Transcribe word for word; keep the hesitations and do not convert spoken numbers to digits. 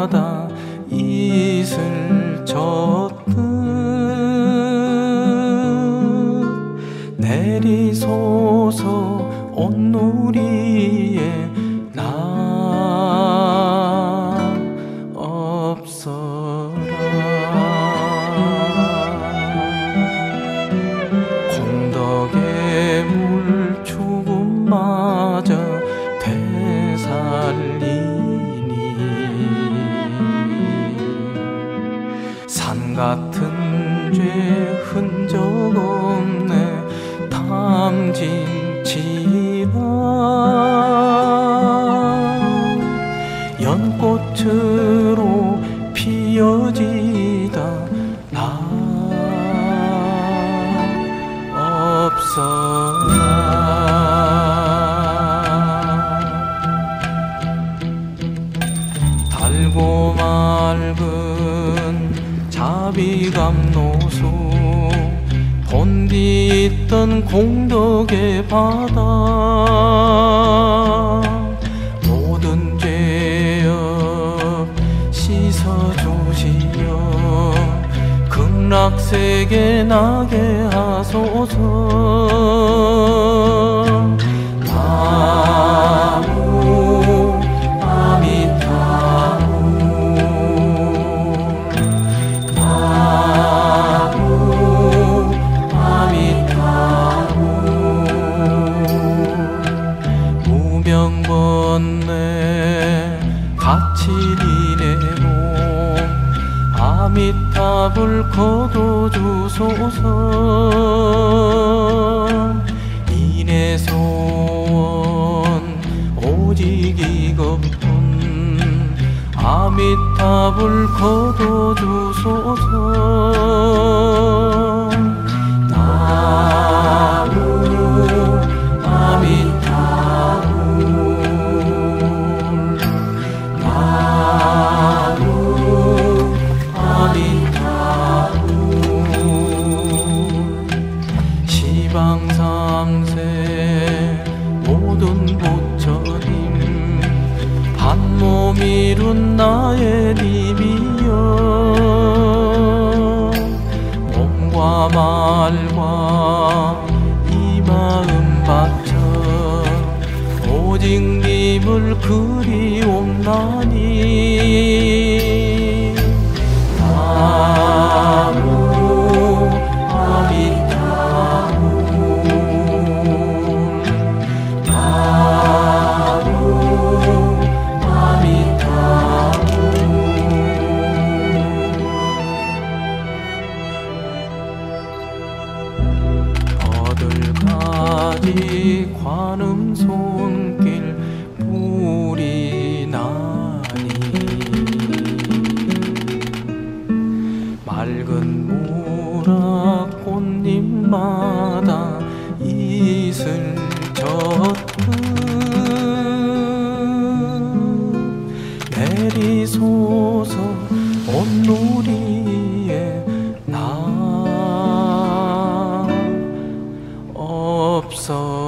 곳곳마다 이슬 젖듯 내리소서 온누리에 나 없어라. 공덕의 물 죽음마저 되살리니 산 같은 죄 흔적 없네 탐진 지방 연꽃으로 피어지다 나 없어라. 달고 맑은 자비감노수 본디 있던 공덕의 바다 모든 죄업 씻어주시어 극락세계 나게 하소서. 나무 아미타불 나무 아미타불 무명번뇌 가치리네 아미타불 거둬주소서. 인해소원 오직 이것뿐 아미타불 거둬주소서. 나무 아미타불 나무 아미타불 시방삼세 모든 부처님 한 몸 이룬 나의 님이여 몸과 말과 이 마음 바쳐 오직 님을 그리옵나니. 나무 아미타불 나무 아미타불 거들가지 관음 손길 불이 나니 맑은 모라 꽃잎마다 이슬 젖듯 내리소서 온누리에 나 없어.